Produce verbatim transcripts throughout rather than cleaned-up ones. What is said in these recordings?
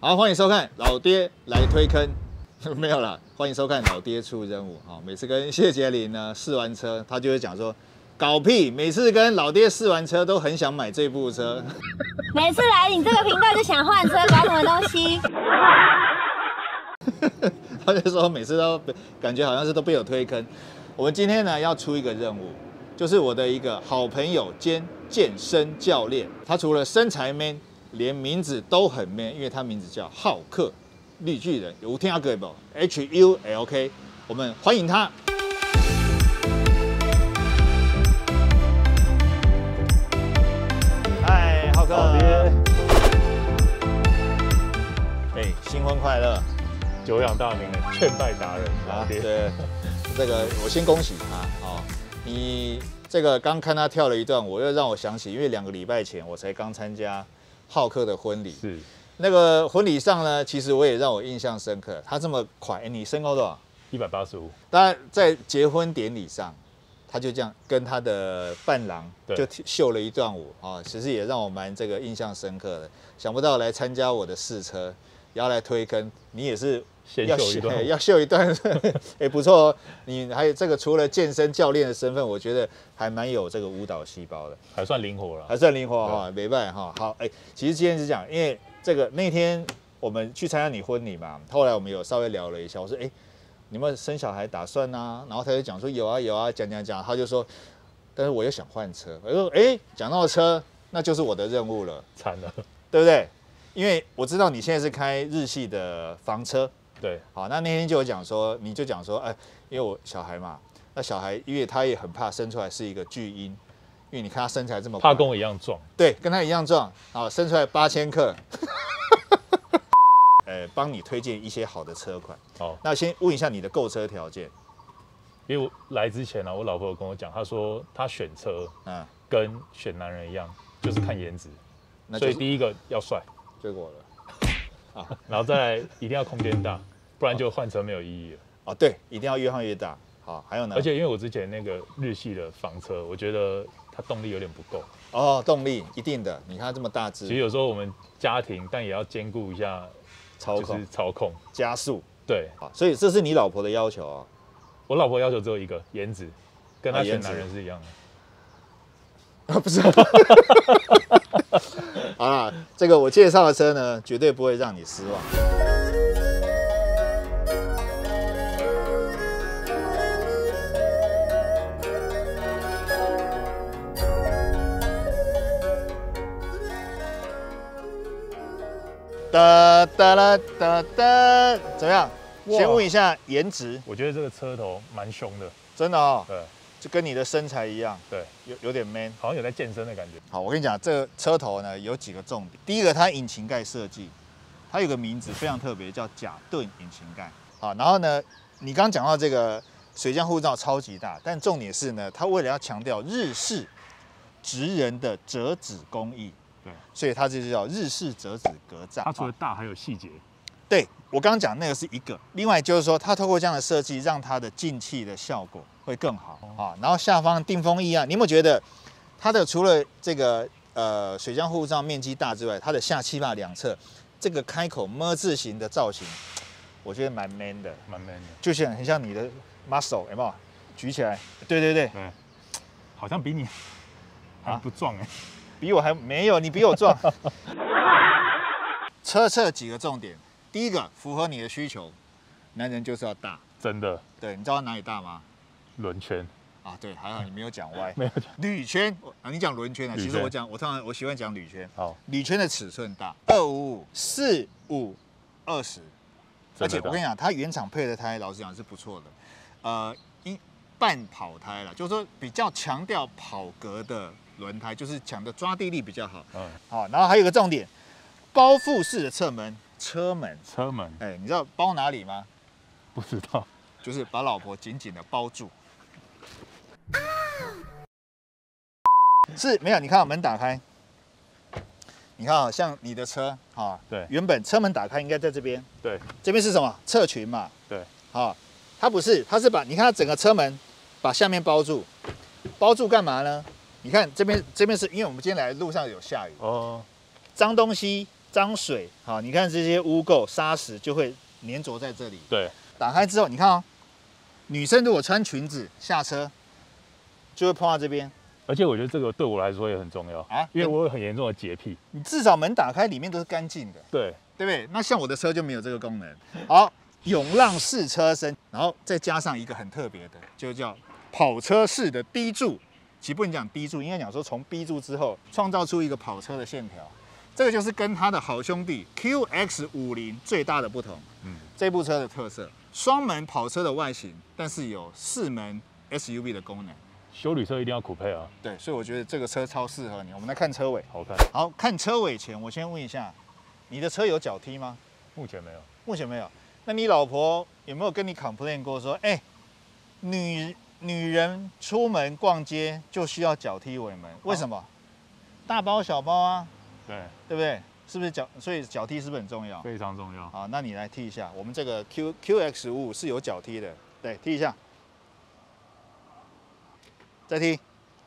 好，欢迎收看老爹来推坑，没有啦，欢迎收看老爹出任务。好，每次跟谢杰林呢试完车，他就会讲说，搞屁！每次跟老爹试完车都很想买这部车。 每次来你这个频道就想换车，搞什么东西？ 他就说每次都感觉好像是都被我推坑。我们今天呢要出一个任务，就是我的一个好朋友兼健身教练，他除了身材 man， 连名字都很 man， 因为他名字叫浩克绿巨人，有听过不 ？H U L K， 我们欢迎他。嗨，浩克。哎，新婚快乐！ 久仰大名的劝败达人啊， 对，这个我先恭喜他哦。你这个刚看他跳了一段，我又让我想起，因为两个礼拜前我才刚参加浩克的婚礼， 是那个婚礼上呢，其实我也让我印象深刻。他这么快，欸、你身高多少？ 一百八十五。 当然，在结婚典礼上，他就这样跟他的伴郎就秀了一段舞啊、哦，其实也让我蛮这个印象深刻的。想不到来参加我的试车，也要来推坑，你也是。 要秀一段， 要秀一段，哎，不错哦。你还有这个，除了健身教练的身份，我觉得还蛮有这个舞蹈细胞的， 还算灵活了， 还算灵活哈，没办法哈。好，哎，其实今天是讲，因为这个那天我们去参加你婚礼嘛，后来我们有稍微聊了一下，我说，哎，你们生小孩打算啊？然后他就讲说有啊有啊，讲讲讲，他就说，但是我又想换车，我说，哎，讲到车，那就是我的任务了， 惨了， 对不对？因为我知道你现在是开日系的房车。 对， 好，那那天就有讲说，你就讲说，哎，因为我小孩嘛，那小孩因为他也很怕生出来是一个巨婴，因为你看他身材这么， 怕跟我一样壮， 对，跟他一样壮，好，生出来八千克，呃，帮你推荐一些好的车款。好，那先问一下你的购车条件， 因为我来之前呢、啊，我老婆有跟我讲，她说她选车，嗯，跟选男人一样，就是看颜值，就是、所以第一个要帅， 追过了。 啊，然后再来一定要空间大，不然就换车没有意义了。 哦，对，一定要越换越大。好，还有呢？ 而且因为我之前那个日系的房车，我觉得它动力有点不够。 哦，动力一定的，你看它这么大只。 其实有时候我们家庭，但也要兼顾一下操控、 就是操控、 加速。 对， 好，所以这是你老婆的要求啊。 我老婆要求只有一个，颜值，跟她选男人是一样的。 啊，不是。好啦，这个我介绍的车呢，绝对不会让你失望。哒哒啦哒哒，怎么样？先问一下颜值。 我觉得这个车头蛮凶的， 真的哦。 对。 就跟你的身材一样， 对， 有有点 man， 好像有在健身的感觉。 好，我跟你讲，这个车头呢有几个重点。第一个，它引擎盖设计，它有个名字非常特别，叫甲顿引擎盖。好，然后呢，你刚刚讲到这个水箱护罩超级大，但重点是呢，它为了要强调日式职人的折纸工艺， 对， 所以它这就叫日式折纸格栅。 它除了大，还有细节。 对，我刚刚讲那个是一个，另外就是说，它透过这样的设计，让它的进气的效果会更好啊。然后下方定风翼啊，你有没有觉得它的除了这个呃水箱护罩面积大之外，它的下气坝两侧这个开口 M 字形的造型，我觉得蛮 man 的， 蛮 man 的， 就像很像你的 muscle 有没有？举起来，对对对， 对，好像比你还不壮哎， 比我还没有，你比我壮。车侧几个重点。第一个符合你的需求，男人就是要大， 真的。 对，你知道哪里大吗？ 轮圈啊，对，还好你没有讲歪， 没有讲铝圈啊，你讲轮圈啊，其实我讲，我通常我喜欢讲铝圈。 好， 铝圈的尺寸大，二五五、四五、二十，而且我跟你讲，它原厂配的胎，老实讲是不错的，呃，一半跑胎了，就是说比较强调跑格的轮胎，就是强调抓地力比较好。嗯，好，然后还有一个重点，包覆式的侧门。车门， 车门， 哎、欸，你知道包哪里吗？ 不知道， 就是把老婆紧紧的包住。是没有，你看门打开，你看啊，像你的车啊， 对， 原本车门打开应该在这边， 对， 这边是什么？侧裙嘛， 对， 啊，它不是，它是把你看它整个车门把下面包住，包住干嘛呢？你看这边这边是因为我们今天来的路上有下雨哦，脏东西。 脏水，好，你看这些污垢、沙石就会粘着在这里。 对， 打开之后，你看哦，女生如果穿裙子下车，就会碰到这边。 而且我觉得这个对我来说也很重要啊，因为我有很严重的洁癖。 你至少门打开，里面都是干净的。 对， 对不对？那像我的车就没有这个功能。好，涌浪式车身，然后再加上一个很特别的，就叫跑车式的低柱。其实不能讲低柱，应该讲说从 B 柱之后创造出一个跑车的线条。这个就是跟它的好兄弟 Q X 五十最大的不同。嗯，这部车的特色，双门跑车的外形，但是有四门 S U V 的功能。 休旅车一定要酷配啊。 对，所以我觉得这个车超适合你。我们来看车尾， 好看。 好看车尾前，我先问一下，你的车有脚踢吗？ 目前没有。 目前没有。那你老婆有没有跟你 complain 过说，哎、欸，女女人出门逛街就需要脚踢尾门？为什么？大包小包啊。 对。对不对？是不是脚？所以脚踢是不是很重要？ 非常重要。 好，那你来踢一下。我们这个 Q Q X 五十五是有脚踢的，对，踢一下。再踢，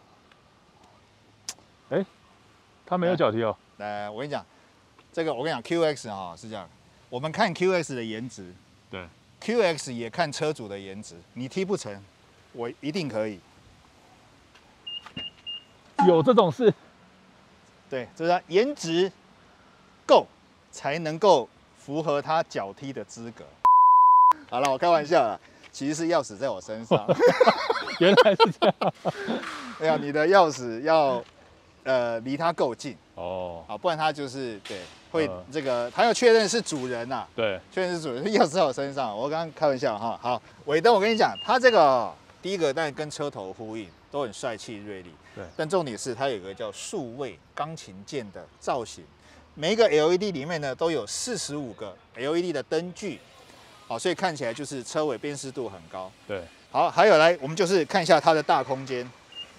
哎、欸，它没有脚踢哦。 来，我跟你讲，这个我跟你讲 ，Q X 哈是这样，我们看 Q X 的颜值， 对 ，Q X 也看车主的颜值。你踢不成，我一定可以。 有这种事？ 对，就是他颜值够，才能够符合他脚踢的资格。好了，我开玩笑啦，其实是钥匙在我身上。 原来是这样。 对啊，你的钥匙要呃离它够近哦， 啊，不然它就是对会这个，他要确认是主人呐、啊， 对， 确认是主人，钥匙在我身上。我刚刚开玩笑哈。好，尾灯我跟你讲，它这个第一个当然跟车头呼应，都很帅气锐利。 对， 但重点是它有一个叫数位钢琴键的造型，每一个 L E D 里面呢都有四十五个 L E D 的灯具，好，所以看起来就是车尾辨识度很高。 对。 好，还有来，我们就是看一下它的大空间。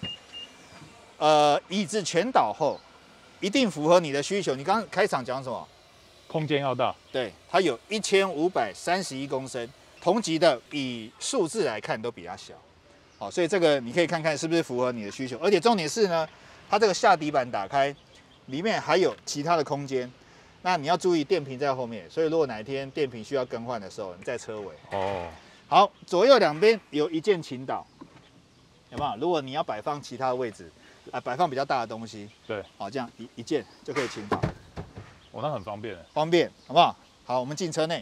呃，椅子全倒后，一定符合你的需求。你刚刚开场讲什么？ 空间要大。 对，它有一千五百三十一公升，同级的以数字来看都比它小。好，所以这个你可以看看是不是符合你的需求。而且重点是呢，它这个下底板打开，里面还有其他的空间。那你要注意电瓶在后面，所以如果哪一天电瓶需要更换的时候，你在车尾。哦。好，左右两边有一键倾倒，有没有？如果你要摆放其他的位置，啊，摆放比较大的东西， 对， 好，这样一一键就可以倾倒， 哦，那很方便， 方便，好不好？好，我们进车内。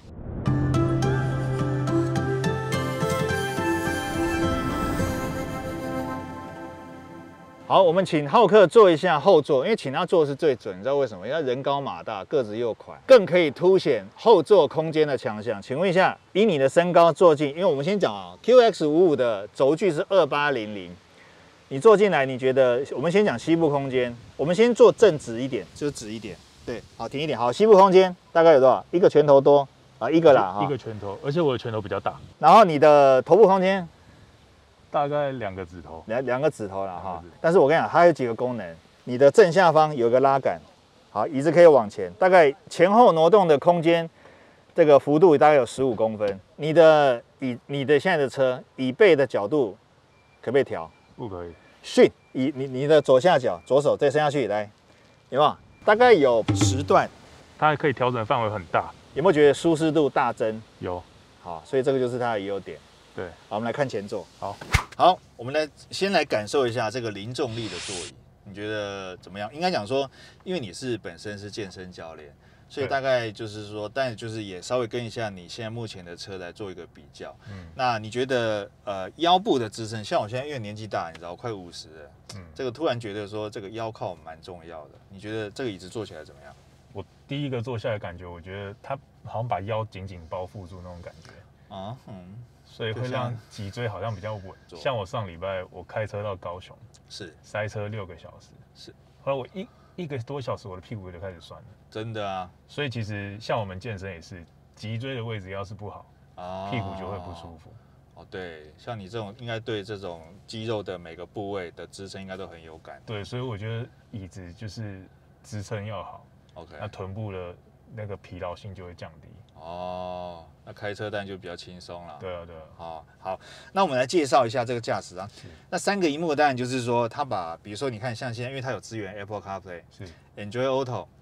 好，我们请浩克坐一下后座，因为请他坐是最准，你知道为什么？因为他人高马大，个子又宽，更可以凸显后座空间的强项。请问一下，以你的身高坐进，因为我们先讲啊 ，Q X 五十五的轴距是二八零零，你坐进来，你觉得？我们先讲膝部空间，我们先坐正直一点，就直一点，对，好，挺一点，好，膝部空间大概有多少？一个拳头多啊，一个啦，哈， 一个拳头，而且我的拳头比较大。 然后你的头部空间？ 大概两个指头， 两两个指头了哈。但是我跟你讲，它有几个功能。你的正下方有个拉杆，好，椅子可以往前，大概前后挪动的空间，这个幅度大概有十五公分。你的椅，你的现在的车椅背的角度可不可以调？ 不可以。 训，椅你你的左下角，左手再伸下去，来，有没有？大概有十段。 它还可以调整范围很大。 有没有觉得舒适度大增？ 有。 好，所以这个就是它的优点。 对， 好，我们来看前座。 好， 好，我们来先来感受一下这个零重力的座椅，你觉得怎么样？应该讲说，因为你是本身是健身教练，所以大概就是说，但就是也稍微跟一下你现在目前的车来做一个比较。嗯，那你觉得呃腰部的支撑，像我现在因为年纪大，你知道快五十了，嗯，这个突然觉得说这个腰靠蛮重要的，你觉得这个椅子坐起来怎么样？ 我第一个坐下来感觉，我觉得它好像把腰紧紧包覆住那种感觉。啊，嗯。所以会让脊椎好像比较稳。像我上礼拜我开车到高雄，是塞车六个小时，是后来我一一个多小时，我的屁股就开始酸了。真的啊，所以其实像我们健身也是，脊椎的位置要是不好，啊，屁股就会不舒服。哦，对，像你这种应该对这种肌肉的每个部位的支撑应该都很有感。对，所以我觉得椅子就是支撑要好 ，OK， 那臀部的那个疲劳性就会降低。哦，那开车当然就比较轻松了。对啊，对啊。好，好，那我们来介绍一下这个驾驶啊。那三个萤幕当然就是说，它把，比如说你看，像现在，因为它有支援 Apple CarPlay， 是 Android Auto，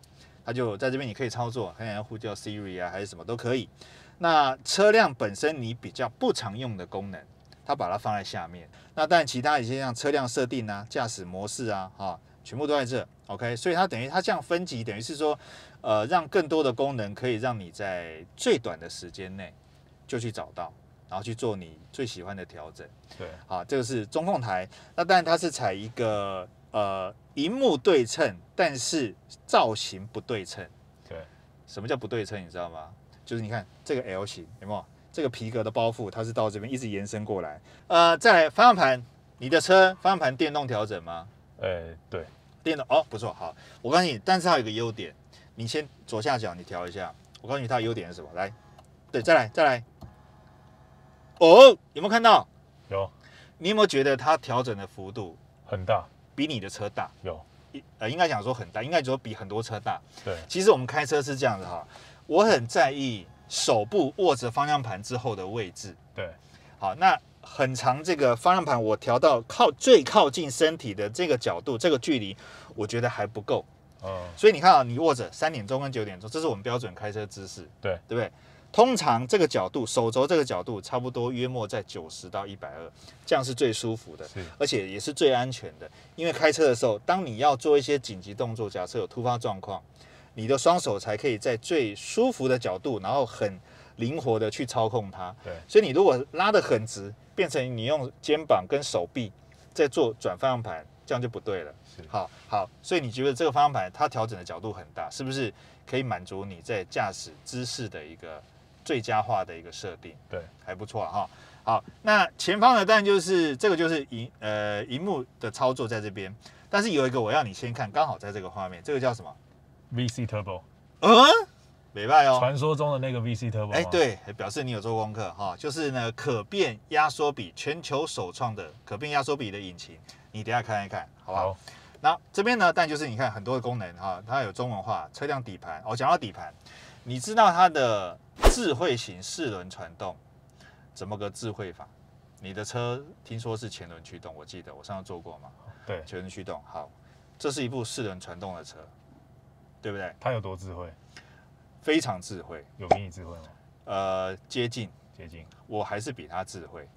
它就在这边你可以操作，看要呼叫 Siri 啊还是什么都可以。那车辆本身你比较不常用的功能，它把它放在下面。那当然其他一些像车辆设定啊、驾驶模式啊，哈，全部都在这。OK， 所以它等于它这样分级，等于是说，呃，让更多的功能可以让你在最短的时间内就去找到，然后去做你最喜欢的调整。 对， 好，这个是中控台。那当然它是采一个呃萤幕对称，但是造型不对称。 对， 什么叫不对称？你知道吗？就是你看这个 L 型有没有？这个皮革的包覆，它是到这边一直延伸过来。呃，再来方向盘，你的车方向盘电动调整吗？ 呃，对， 电动哦，不错，好，我告诉你，但是它有一个优点，你先左下角你调一下，我告诉你它的优点是什么？来，对，再来，再来。哦，有没有看到？ 有。 你有没有觉得它调整的幅度很大， 比你的车大？ 有。 呃，应该讲说很大，应该说比很多车大。 对。 其实我们开车是这样子哈。我很在意手部握着方向盘之后的位置。 对， 好，那很长这个方向盘我调到靠最靠近身体的这个角度，这个距离，我觉得还不够。哦，所以你看啊，你握着三点钟跟九点钟，这是我们标准开车姿势。 对， 对不对？通常这个角度，手肘这个角度差不多约莫在九十到一百二，这样是最舒服的，而且也是最安全的。因为开车的时候，当你要做一些紧急动作，假设有突发状况，你的双手才可以在最舒服的角度，然后很灵活的去操控它。 对， 所以你如果拉得很直，变成你用肩膀跟手臂在做转方向盘，这样就不对了。好好，所以你觉得这个方向盘它调整的角度很大，是不是可以满足你在驾驶姿势的一个最佳化的一个设定？ 对， 还不错哈。好，那前方呢，当然就是这个就是荧呃荧幕的操作在这边，但是有一个我要你先看，刚好在这个画面，这个叫什么 ？V C Turbo。 嗯，没办哦。 传说中的那个 V C Turbo。 哎，对，表示你有做功课哈，就是呢可变压缩比，全球首创的可变压缩比的引擎，你等一下看一看，好不好？好，那这边呢，但就是你看很多的功能哈，它有中文化，车辆底盘。哦，讲到底盘，你知道它的智慧型四轮传动怎么个智慧法？你的车听说是前轮驱动，我记得我上次做过嘛。 对， 前轮驱动。好，这是一部四轮传动的车，对不对？ 它有多智慧？ 非常智慧。 有比你智慧吗？ 呃，接近， 接近。 我还是比它智慧。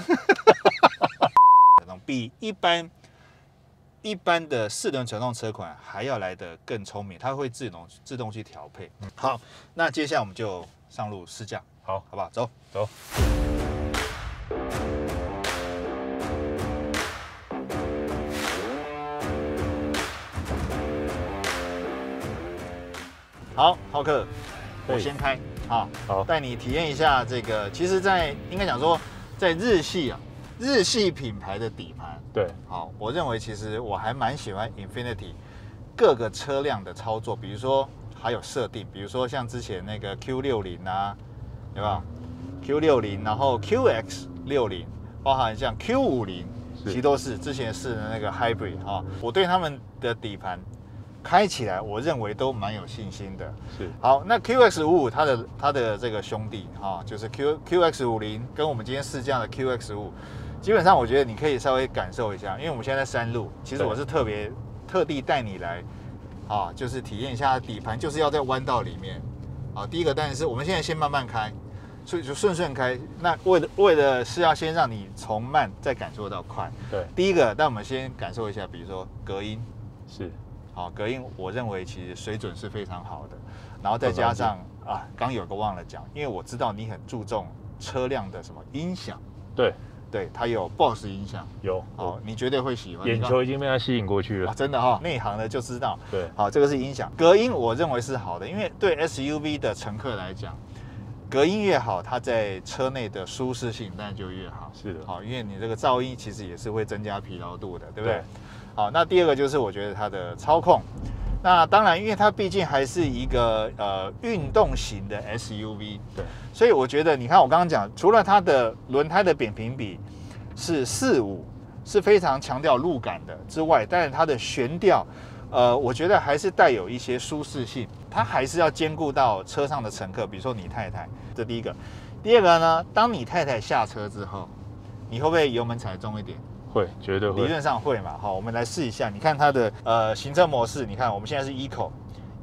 比一般一般的四轮传动车款还要来得更聪明，它会自动自动去调配。嗯、好，那接下来我们就上路试驾， 好， 好不好？走走。 好，浩克，我先开啊， 好， 带你体验一下这个。其实，在应该讲说，在日系啊。日系品牌的底盘， 对， 好，我认为其实我还蛮喜欢 Infiniti 各个车辆的操作，比如说还有设定，比如说像之前那个 Q 六十 啊，对吧 ？Q 六十，然后 Q X 六十，包含像 Q 五十，其实都是之前是的那个 Hybrid 哈。我对他们的底盘开起来，我认为都蛮有信心的。 是， 好，那 Q X 五十 它的它的这个兄弟哈，就是 Q Q X 五十跟我们今天试驾的 Q X 五十。基本上我觉得你可以稍微感受一下，因为我们现在在山路，其实我是特别特地带你来，啊，就是体验一下底盘，就是要在弯道里面，啊，第一个当然是我们现在先慢慢开，所以就顺顺开。那为了为了是要先让你从慢再感受到快， 对， 第一个，但我们先感受一下，比如说隔音， 是， 好，隔音我认为其实水准是非常好的，然后再加上啊，刚有个忘了讲，因为我知道你很注重车辆的什么音响， 对。 对，它有 B O S S 音响， 有哦，你绝对会喜欢。 眼球已经被它吸引过去了， 啊、真的哈、哦，内行的就知道。 对， 好，这个是音响，隔音我认为是好的，因为对 S U V 的乘客来讲，隔音越好，它在车内的舒适性当然就越好。 是的， 好，因为你这个噪音其实也是会增加疲劳度的，对不对？ 对， 好，那第二个就是我觉得它的操控。那当然，因为它毕竟还是一个呃运动型的 S U V， 对， 所以我觉得你看我刚刚讲，除了它的轮胎的扁平比是四五，是非常强调路感的之外，但是它的悬吊，呃，我觉得还是带有一些舒适性，它还是要兼顾到车上的乘客，比如说你太太，这第一个。第二个呢，当你太太下车之后，你会不会油门踩重一点？ 会，绝对会。 理论上会嘛，好，我们来试一下。你看它的呃行车模式，你看我们现在是 Eco，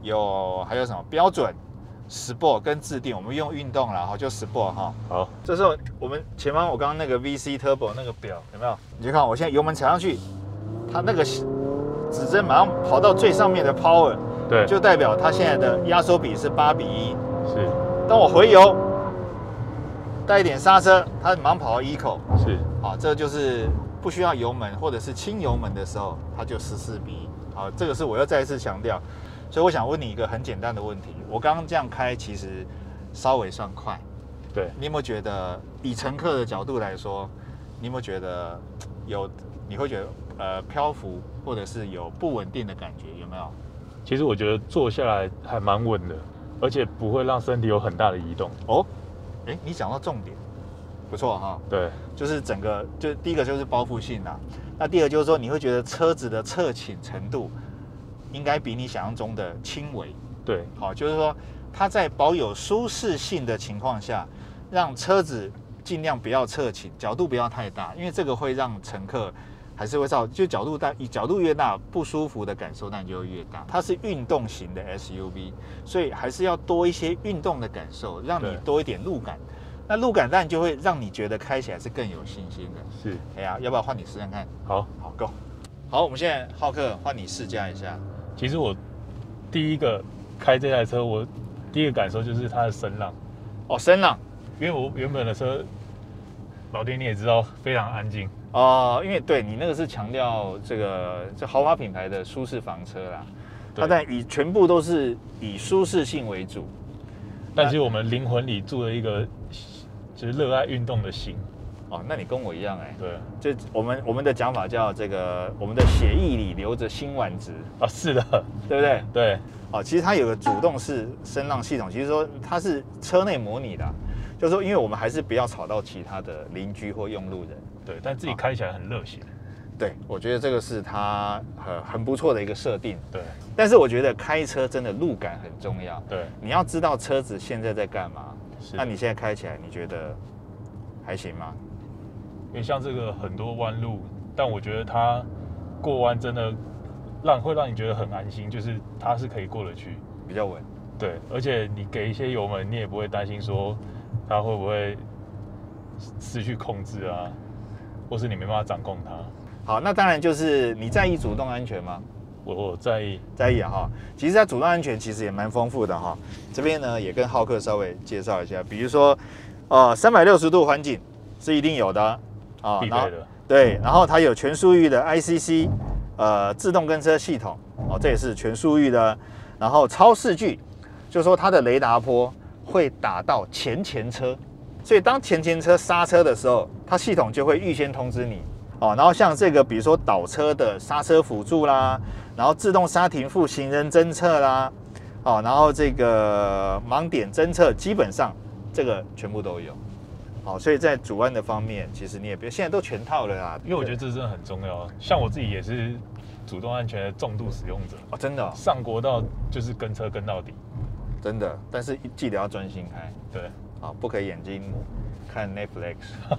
有还有什么标准、Sport 跟自定，我们用运动啦，哈，就 Sport 哈。 好， 这时候我们前方我刚刚那个 V C Turbo 那个表有没有？你就看我现在油门踩上去，它那个指针马上跑到最上面的 Power， 对， 就代表它现在的压缩比是八比一。 是。 当我回油，带一点刹车，它马上跑到 Eco。 是。 啊，这就是不需要油门或者是轻油门的时候，它就十四比一。好，这个是我要再一次强调。所以我想问你一个很简单的问题：我刚刚这样开，其实稍微算快。 对。 你有没有觉得，以乘客的角度来说，你有没有觉得有？你会觉得呃漂浮，或者是有不稳定的感觉，有没有？ 其实我觉得坐下来还蛮稳的，而且不会让身体有很大的移动。 哦，哎，你讲到重点。不错哈， 对， 就是整个，就第一个就是包覆性啦，那第二个就是说，你会觉得车子的侧倾程度应该比你想象中的轻微。 对， 好，就是说它在保有舒适性的情况下，让车子尽量不要侧倾，角度不要太大，因为这个会让乘客还是会造，就角度大，角度越大，不舒服的感受那就会越大。它是运动型的 S U V， 所以还是要多一些运动的感受，让你多一点路感。那路感当然就会让你觉得开起来是更有信心的。 是， 哎呀，要不要换你试看看？ 好， 好 ，Go。好，我们现在浩克换你试驾一下。 其实我第一个开这台车，我第一个感受就是它的声浪。 哦，声浪， 因为我原本的车，老爹你也知道非常安静。 哦，因为对你那个是强调这个这豪华品牌的舒适房车啦，它但以全部都是以舒适性为主。 但是我们灵魂里住了一个就是热爱运动的心。 哦，那你跟我一样哎。 对， 就我们我们的讲法叫这个，我们的血液里流着辛烷值啊，是的， 对不对？ 对。 哦，其实它有个主动式声浪系统，其实说它是车内模拟的，就是说因为我们还是不要吵到其他的邻居或用路人。 对，但自己开起来很热血。 对，我觉得这个是它很很不错的一个设定。 对， 但是我觉得开车真的路感很重要。 对， 你要知道车子现在在干嘛。那你现在开起来，你觉得还行吗？ 因为像这个很多弯路，但我觉得它过弯真的让会让你觉得很安心，就是它是可以过得去， 比较稳。 对，而且你给一些油门，你也不会担心说它会不会失去控制啊，或是你没办法掌控它。 好，那当然就是你在意主动安全吗？ 我我在意， 在意啊哈。其实它主动安全其实也蛮丰富的哈。这边呢也跟浩克稍微介绍一下，比如说，呃，三百六十度环景是一定有的啊， 必备的。 对，然后它有全速域的 I C C， 呃，自动跟车系统哦，这也是全速域的。然后超视距，就是说它的雷达波会打到前前车，所以当前前车刹车的时候，它系统就会预先通知你。哦，然后像这个，比如说倒车的刹车辅助啦，然后自动刹停副行人侦测啦，哦，然后这个盲点侦测，基本上这个全部都有。好，所以在主弯的方面，其实你也别现在都全套了啦。 因为我觉得这真的很重要。像我自己也是主动安全的重度使用者哦，真的、哦， 上国道就是跟车跟到底， 真的。但是记得要专心开， 对， 啊，不可以眼睛看 Netflix。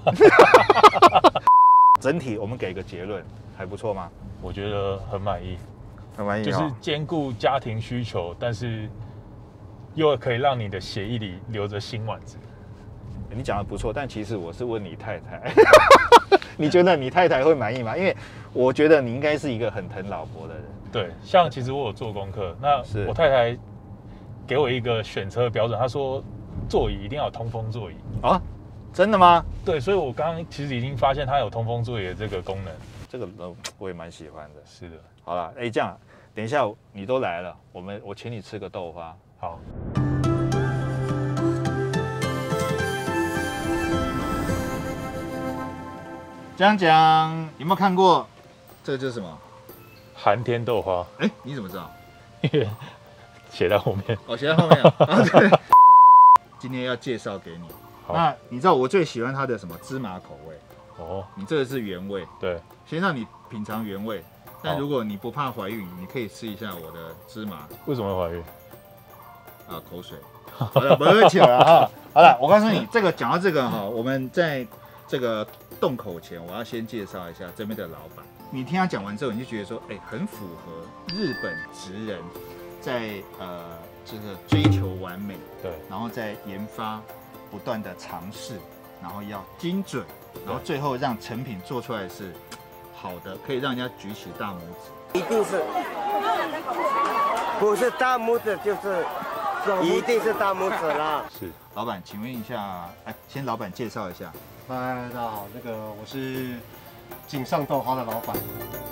整体我们给个结论，还不错吗？ 我觉得很满意， 很满意、哦， 就是兼顾家庭需求，但是又可以让你的血液里流着辛烷值。 你讲的不错，但其实我是问你太太，你觉得你太太会满意吗？因为我觉得你应该是一个很疼老婆的人。 对，像其实我有做功课，那我太太给我一个选车标准，她说座椅一定要有通风座椅啊。真的吗？ 对，所以我刚刚其实已经发现它有通风座椅的这个功能， 这个我也蛮喜欢的。 是的， 好了，哎，这样，等一下你都来了，我们我请你吃个豆花。 好。 讲讲，有没有看过？这个就是什么？ 寒天豆花。 哎，你怎么知道？ 因为写在后面。 哦，写在后面啊。对。今天要介绍给你。那你知道我最喜欢它的什么芝麻口味哦？你这个是原味，对，先让你品尝原味。但如果你不怕怀孕，你可以吃一下我的芝麻。 为什么会怀孕？ 啊，口水。好了，不客气了哈。好了，我告诉你，这个讲到这个哈，我们在这个动口前，我要先介绍一下这边的老板。你听他讲完之后，你就觉得说，哎，很符合日本职人在呃这个追求完美， 对， 然后在研发，不断的尝试，然后要精准，然后最后让成品做出来是好的，可以让人家举起大拇指。 一定是，不是大拇指就是一定是大拇指啦。 是， 老板，请问一下，哎，先老板介绍一下。 嗨，大家好，那个我是井上豆花的老板。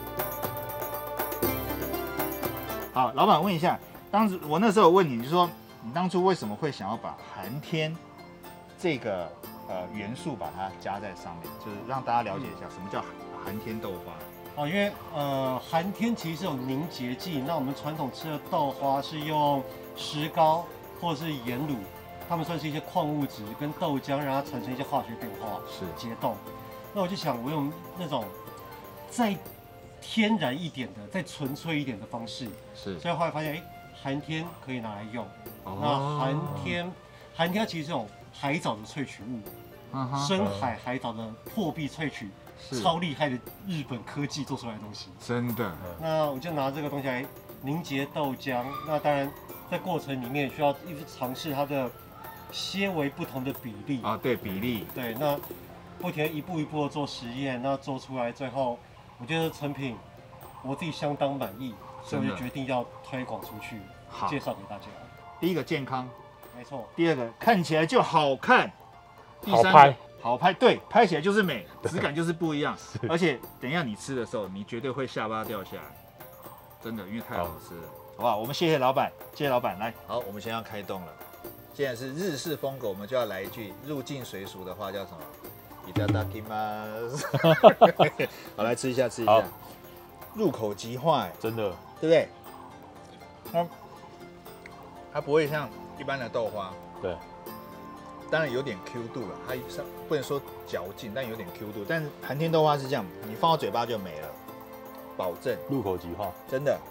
好，老板问一下，当时我那时候问你，就说你当初为什么会想要把寒天这个呃元素把它加在上面，就是让大家了解一下什么叫寒天豆花。 哦，因为呃寒天其实是有凝结剂，那我们传统吃的豆花是用石膏或者是盐卤，它们算是一些矿物质跟豆浆，让它产生一些化学变化， 是结冻。那我就想，我用那种再天然一点的、再纯粹一点的方式， 是， 所以后来发现，哎，寒天可以拿来用。哦、那寒天，寒天其实是种海藻的萃取物，嗯、深海海藻的破壁萃取。超厉害的日本科技做出来的东西， 真的。 那我就拿这个东西来凝结豆浆。那当然，在过程里面需要一直尝试它的些微不同的比例啊，对比例， 对。那不停一步一步的做实验，那做出来最后，我觉得成品我自己相当满意，所以我就决定要推广出去，介绍给大家。 第一个健康， 没错。 第二个看起来就好看，第三个。好拍，对，拍起来就是美，质感就是不一样。而且等一下你吃的时候，你绝对会下巴掉下来，真的，因为太好吃了，好不好？我们谢谢老板，谢谢老板。来，好，我们先要开动了。既然是日式风格，我们就要来一句入境随俗的话，叫什么？いただきます。好，来吃一下，吃一下。入口即化，哎， 真的， 对不对？它它不会像一般的豆花， 对。 当然有点 Q 度了，它不能说嚼劲，但有点 Q 度。但是寒天豆花是这样，你放到嘴巴就没了，保证入口即化， 真的。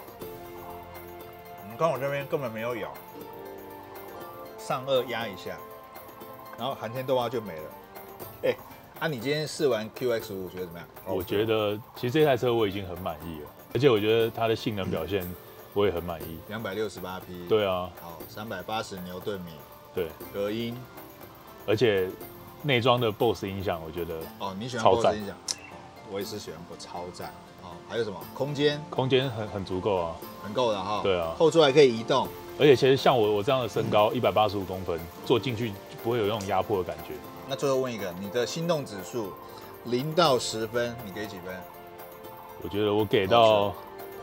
你看我这边根本没有咬，上颚压一下，然后寒天豆花就没了。哎，啊，你今天试完 Q X 五，觉得怎么样？ 我觉得其实这台车我已经很满意了，而且我觉得它的性能表现我也很满意。 两百六十八匹， 对啊， 好，三百八十牛顿米。对，隔音， 而且内装的 B O S S 音响，我觉得哦，你喜欢 B O S S 音响，我也是喜欢，不超赞。哦，还有什么空间？ 空间很很足够啊， 很够的哈。 对啊， 后座还可以移动， 而且其实像我我这样的身高一百八十五公分，坐进去就不会有那种压迫的感觉。 那最后问一个，你的心动指数零到十分，你给几分？ 我觉得我给到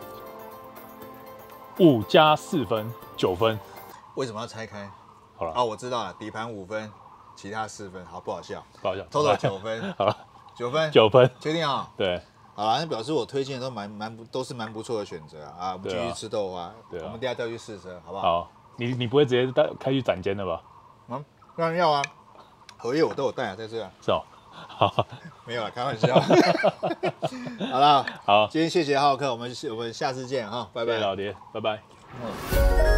五加四分，九分。 为什么要拆开？ 好了， 哦，我知道了，底盘五分，其他四分，好不好笑？ 不好笑 ，total 九分， 好了， 九分， 九分， 确定啊？ 对， 好了，那表示我推荐的都蛮蛮都是蛮不错的选择啊！啊，我们继续吃豆花，对，我们等下再去试车，好不好？ 好，你你不会直接带开去展间的吧？ 嗯，当然要啊，荷叶我都有带啊，在这啊。 是哦，好， 没有了，开玩笑。好了， 好， 今天谢谢浩克，我们我们下次见哈，拜拜， 老爹，拜拜。嗯